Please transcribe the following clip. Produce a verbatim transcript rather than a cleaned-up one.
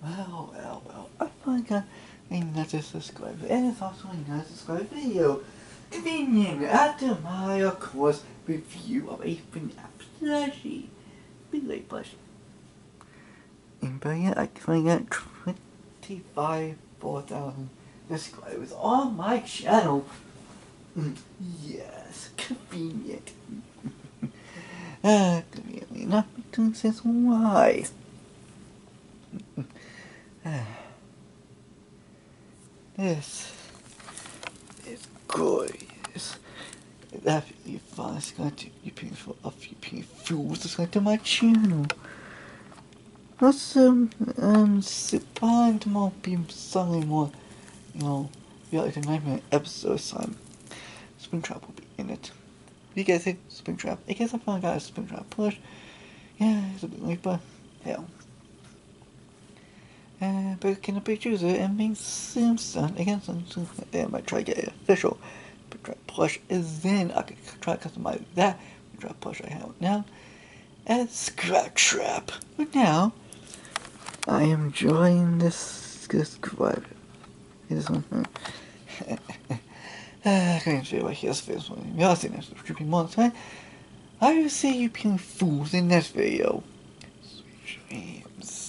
Well, well, well, I finally got another subscriber, and it's also another subscriber video. Convenient after my, of course, review of a FNAF plushie. Big late plushie. And by yet, I finally got twenty-five, four thousand subscribers on my channel. Yes, convenient. Ah, conveniently not between since why. This is gorgeous. That really fun. It's going to be beautiful. A few beautiful subscribe to my channel. Also, um, supplying tomorrow be something more, you know, Reala The Nightmaren episode time. Springtrap will be in it. You guys think Springtrap? I guess I finally got a Springtrap push. Yeah, it's a bit late, but hell. Uh, but can a big user and being Simpson against something I might try to get it official. But try plush is then I could try to customize that. Try plush I have now as Scratch Trap. But now I am enjoying this this vibe. This one. I can't see what here's this one. Y'all seen this trippy monster. I will see you being fools in this video. Sweet dreams.